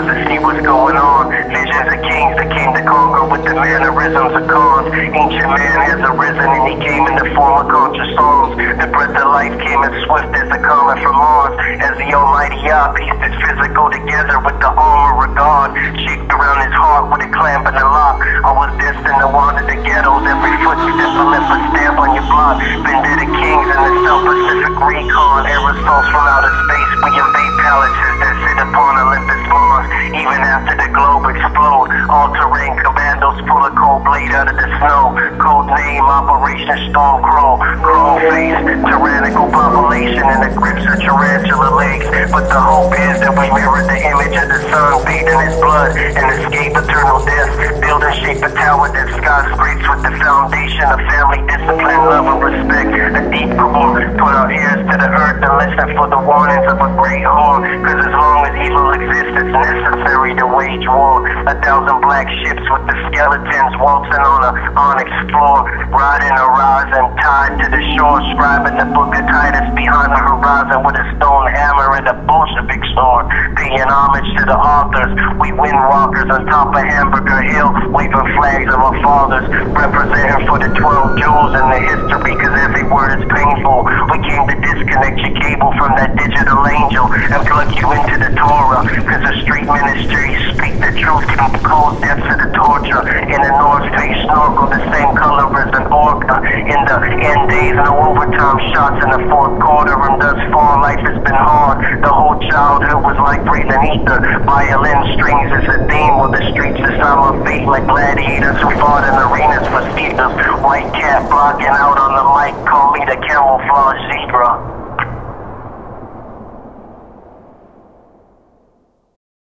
stars to see what's going on. Visions of kings that came to conquer with the mannerisms of cons. Ancient man has arisen and he came in the form of Contra Psalmz. The breath of life came as swift as the comet from Mars. As the Almighty Yah pieced his physical together with the armor of God, shaped around his heart with a clamp and a lock. I was destined to wander the ghettos. Every footstep I left a stamp on your block. Vendetta Kingz in the South Pacific Recon. Aerosols from outer space. We invade palaces that sit upon Olympus Mars. Even after the globe explode, all-terrain commandos pull a cold blade out of the snow. Code name Operation StormCrow. Chrome face, tyrannical population in the grips of tarantula legs. But the hope is that we mirror the image of the sun, bathed in his blood, and escape eternal death. Build and shape a tower that skyscrapes with the foundation of family, discipline, love, and respect. A deep core, put our ears to the earth and listen for the warnings of a great horn. Cause as long as evil exists, it's necessary to wage war. 1,000 black ships with the skeletons waltzing on a onyx floor, riding horizon, tied to the shore, scribing the book of Titus behind the horizon with a stone hammer and a Bolshevik sword. Paying homage to the authors, we windwalkers on top of Hamburger Hill, waving flags of our fathers, representing for the 12 jewels in the history, cause every word is painful. We came to disconnect your cable from that digital angel and plug you into the Torah, cause the street ministries speak the truth from the cold depths of the torture. In the North Face snorkel, the same color as an orca. In the end days, no overtime shots in the fourth quarter, and thus far life has been hard. The whole childhood was like breathing ether. Violin strings is a theme, while the streets decide my fate like gladiators who fought in arenas for Caesars. White cat blocking out on the mic, call me the camouflage zebra.